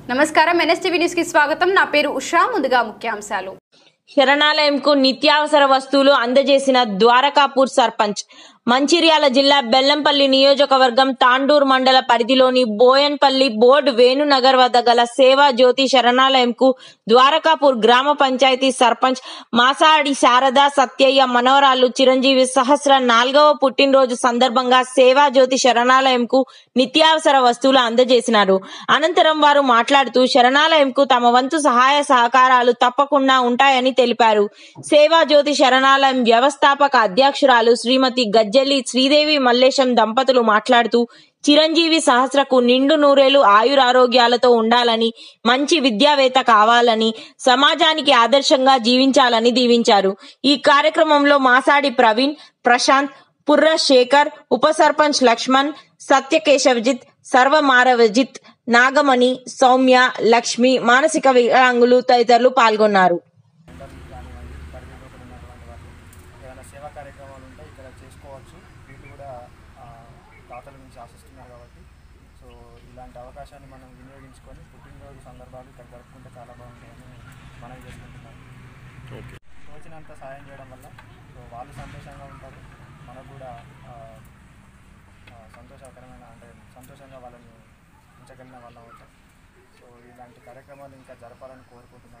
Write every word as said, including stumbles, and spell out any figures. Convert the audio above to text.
నమస్కారం NSTV news కి స్వాగతం. నా పేరు ఉషా. ముందుగా ముఖ్యాంశాలు. శరణాలయంకు నిత్యావసర వస్తువులు అందజేసిన ద్వారకాపూర్ సర్పంచ్. మంచిర్యాల జిల్లా బెల్లంపల్లి నియోజకవర్గం తాండూర్ మండల పరిధిలోని బోయన్పల్లి బోర్డు వేణునగర్ వద్ద గల సేవా జ్యోతి శరణాలయంకు ద్వారకాపూర్ గ్రామ పంచాయతీ సర్పంచ్ మాసాడి శారదా సత్యయ్య మనవరాలు చిరంజీవి సహస్ర నాలుగవ పుట్టినరోజు సందర్భంగా సేవా జ్యోతి శరణాలయంకు నిత్యావసర వస్తువులు అందజేసినారు. అనంతరం వారు మాట్లాడుతూ శరణాలయంకు తమ వంతు సహాయ సహకారాలు తప్పకుండా ఉంటాయని తెలిపారు. సేవా జ్యోతి శరణాలయం వ్యవస్థాపక అధ్యక్షురాలు శ్రీమతి గజ్జెల్లి శ్రీదేవి మల్లేశం దంపతులు మాట్లాడుతూ చిరంజీవి సహస్రకు నిండు నూరేళ్లు ఆయురారోగ్యాలతో ఉండాలని, మంచి విద్యావేత్త కావాలని, సమాజానికి ఆదర్శంగా జీవించాలని దీవించారు. ఈ కార్యక్రమంలో మాసాడి ప్రవీణ్, ప్రశాంత్, పుర్ర శేఖర్, ఉప సర్పంచ్ లక్ష్మణ్, సత్యకేశవజిత్, సర్వమారవజిత్, నాగమణి, సౌమ్య, లక్ష్మి, మానసిక వికలాంగులు తదితరులు పాల్గొన్నారు. ఏదైనా సేవా కార్యక్రమాలు ఉంటే ఇక్కడ చేసుకోవచ్చు. వీళ్ళు కూడా తాతల నుంచి ఆశిస్తున్నారు కాబట్టి సో ఇలాంటి అవకాశాన్ని మనం వినియోగించుకొని పుట్టినరోజు సందర్భాలు ఇక్కడ జరుపుకుంటే చాలా బాగుంటాయని మనం చేసుకుంటున్నాం. తోచినంత సాయం చేయడం వల్ల సో వాళ్ళు సంతోషంగా ఉంటారు, మనకు కూడా సంతోషకరమైన అంటే సంతోషంగా వాళ్ళని ఉంచగలిగిన వాళ్ళం అవుతాం. సో ఇలాంటి కార్యక్రమాలు ఇంకా జరపాలని కోరుకుంటున్నాను.